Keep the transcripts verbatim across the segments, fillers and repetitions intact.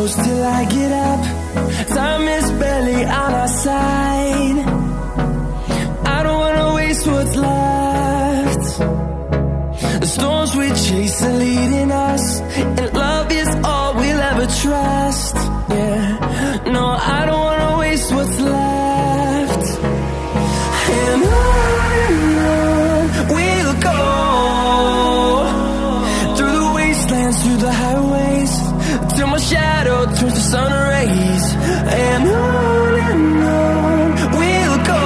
close till I get up. Time is barely on our side. I don't wanna waste what's left. The storms we chase are leading us, and love is all we'll ever trust. Yeah, no, I don't wanna waste what's left. And on and on we'll go, through the wastelands, through the highways, till my shadow turns to sun rays. And on and on we'll go,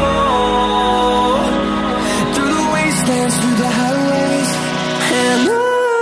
through the wastelands, through the highways, and on.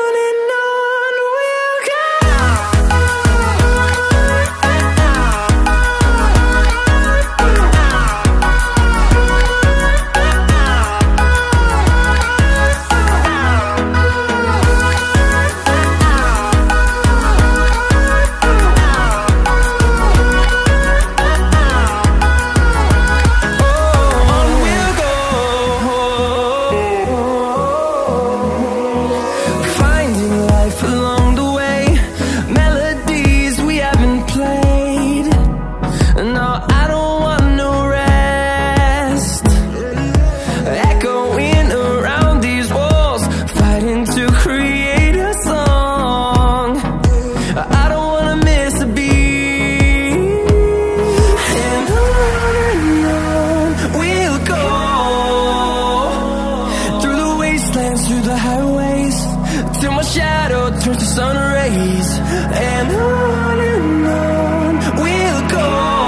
Through the highways, till my shadow turns to sun rays. And on and on we'll go,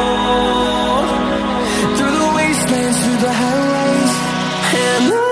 through the wastelands, through the highways, and on.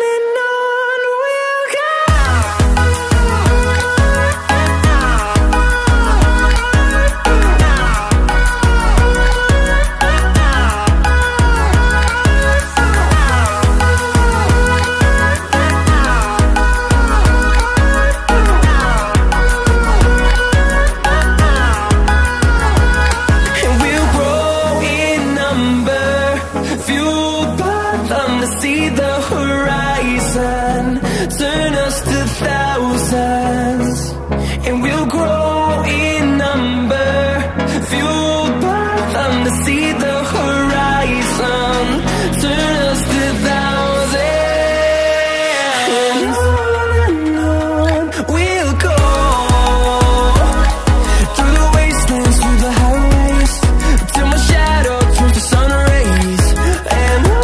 See the horizon turn us to thousands, and we'll grow in number, fueled by them to see the horizon turn us to thousands. And on and on we'll go, through the wastelands, through the highways, till my shadow turns to sun rays. And on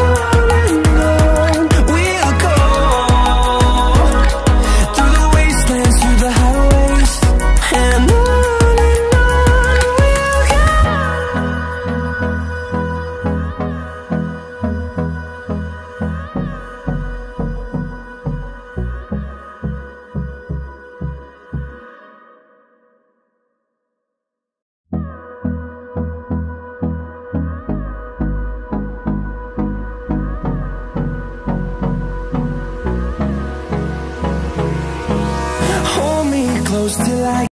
close till I